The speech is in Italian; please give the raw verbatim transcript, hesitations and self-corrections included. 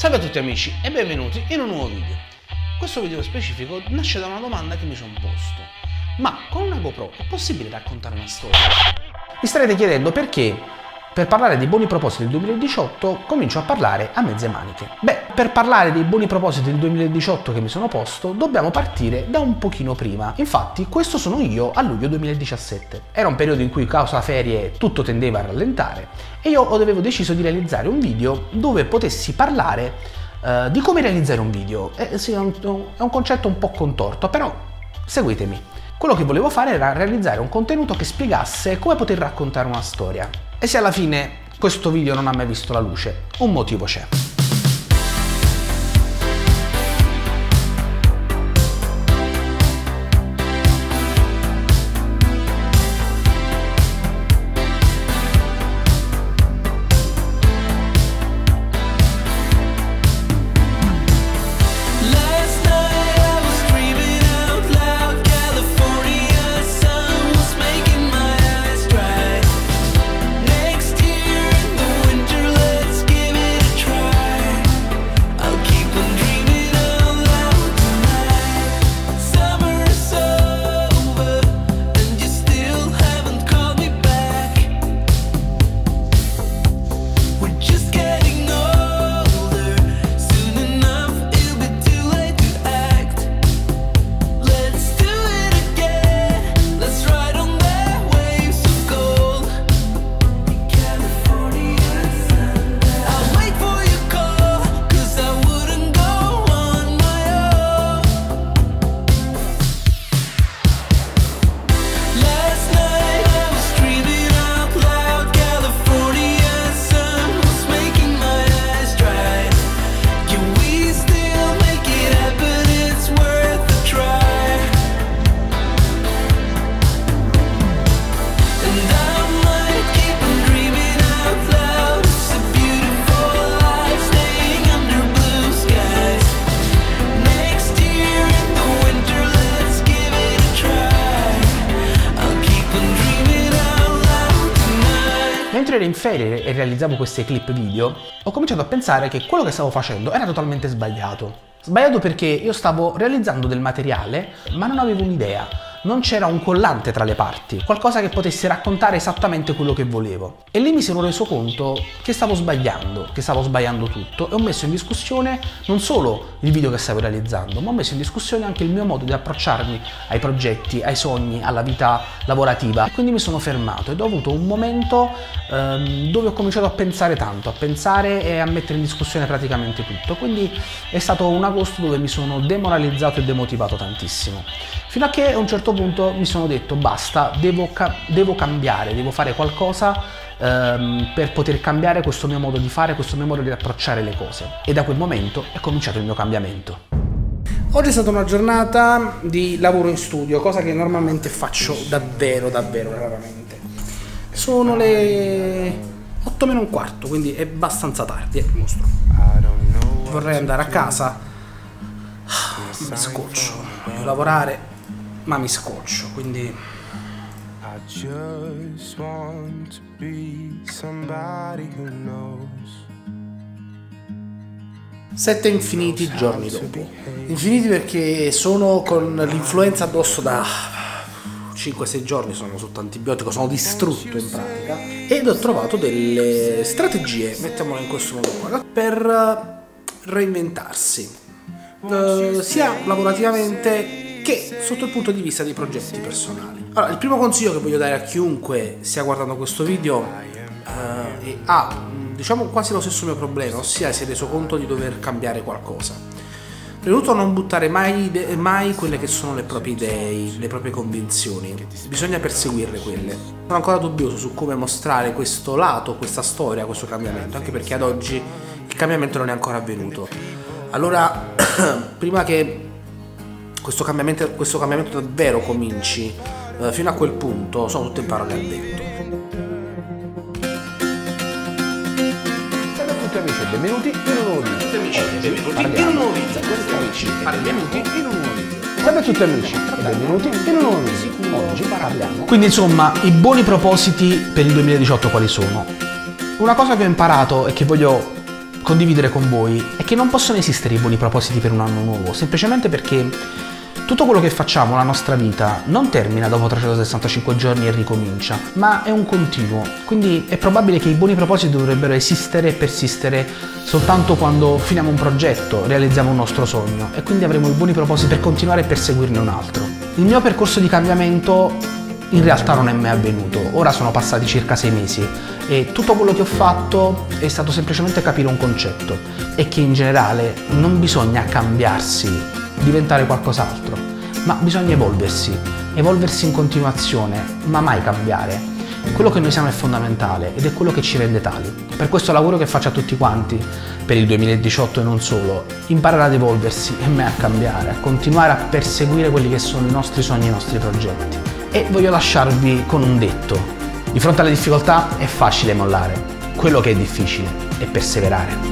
Salve a tutti amici e benvenuti in un nuovo video. Questo video specifico nasce da una domanda che mi sono posto. Ma con una GoPro è possibile raccontare una storia? Vi starete chiedendo perché per parlare dei buoni propositi del duemiladiciotto comincio a parlare a mezze maniche. Beh, per parlare dei buoni propositi del duemiladiciotto che mi sono posto dobbiamo partire da un pochino prima. Infatti questo sono io a luglio duemiladiciassette. Era un periodo in cui causa ferie tutto tendeva a rallentare e io avevo deciso di realizzare un video dove potessi parlare uh, di come realizzare un video. Eh, sì, è, un, è un concetto un po' contorto, però seguitemi. Quello che volevo fare era realizzare un contenuto che spiegasse come poter raccontare una storia. E se alla fine questo video non ha mai visto la luce, un motivo c'è. Mentre ero in ferie e realizzavo queste clip video, ho cominciato a pensare che quello che stavo facendo era totalmente sbagliato. Sbagliato perché io stavo realizzando del materiale, ma non avevo un'idea. Non c'era un collante tra le parti, qualcosa che potesse raccontare esattamente quello che volevo. E lì mi sono reso conto che stavo sbagliando, che stavo sbagliando tutto e ho messo in discussione non solo il video che stavo realizzando, ma ho messo in discussione anche il mio modo di approcciarmi ai progetti, ai sogni, alla vita lavorativa. E quindi mi sono fermato ed ho avuto un momento ehm, dove ho cominciato a pensare tanto, a pensare e a mettere in discussione praticamente tutto. Quindi è stato un agosto dove mi sono demoralizzato e demotivato tantissimo. Fino a che a un certo punto mi sono detto basta, devo, ca devo cambiare, devo fare qualcosa ehm, per poter cambiare questo mio modo di fare, questo mio modo di approcciare le cose. E da quel momento è cominciato il mio cambiamento. Oggi è stata una giornata di lavoro in studio, cosa che normalmente faccio davvero, davvero raramente. Sono le otto meno un quarto, quindi è abbastanza tardi, eh, mostro. Vorrei andare a casa, mi scoccio, voglio lavorare, ma mi scoccio, quindi sette infiniti giorni dopo. Infiniti perché sono con l'influenza addosso da cinque sei giorni, sono sotto antibiotico, sono distrutto in pratica ed ho trovato delle strategie, mettiamolo in questo modo qua, per reinventarsi, uh, sia lavorativamente che sotto il punto di vista dei progetti personali. Allora, il primo consiglio che voglio dare a chiunque stia guardando questo video uh, è, ha diciamo quasi lo stesso mio problema, ossia si è reso conto di dover cambiare qualcosa. Prima di tutto non buttare mai, mai quelle che sono le proprie idee, le proprie convinzioni, bisogna perseguirle quelle. Sono ancora dubbioso su come mostrare questo lato, questa storia, questo cambiamento, anche perché ad oggi il cambiamento non è ancora avvenuto. Allora, prima che questo cambiamento, questo cambiamento davvero cominci, eh, fino a quel punto sono tutte parole al vento. Salve a tutti amici e benvenuti in un nuovo video. Salve a tutti amici e benvenuti in un nuovo video. Oggi parliamo. Quindi insomma, i buoni propositi per il duemiladiciotto quali sono? Una cosa che ho imparato e che voglio condividere con voi è che non possono esistere i buoni propositi per un anno nuovo, semplicemente perché tutto quello che facciamo nella nostra vita non termina dopo trecentosessantacinque giorni e ricomincia, ma è un continuo. Quindi è probabile che i buoni propositi dovrebbero esistere e persistere soltanto quando finiamo un progetto, realizziamo un nostro sogno e quindi avremo i buoni propositi per continuare e perseguirne un altro. Il mio percorso di cambiamento in realtà non è mai avvenuto, ora sono passati circa sei mesi e tutto quello che ho fatto è stato semplicemente capire un concetto e che in generale non bisogna cambiarsi, diventare qualcos'altro, ma bisogna evolversi, evolversi in continuazione, ma mai cambiare. Quello che noi siamo è fondamentale ed è quello che ci rende tali. Per questo l'augurio che faccio a tutti quanti, per il duemiladiciotto e non solo, imparare ad evolversi e mai a cambiare, a continuare a perseguire quelli che sono i nostri sogni e i nostri progetti. E voglio lasciarvi con un detto: di fronte alle difficoltà è facile mollare, quello che è difficile è perseverare.